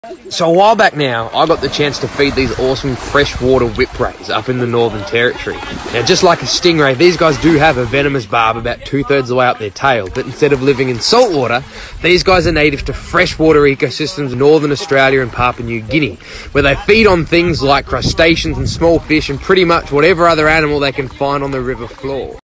So a while back now, I got the chance to feed these awesome freshwater whiprays up in the Northern Territory. Now, just like a stingray, these guys do have a venomous barb about 2/3 of the way up their tail, but instead of living in saltwater, these guys are native to freshwater ecosystems in Northern Australia and Papua New Guinea, where they feed on things like crustaceans and small fish and pretty much whatever other animal they can find on the river floor.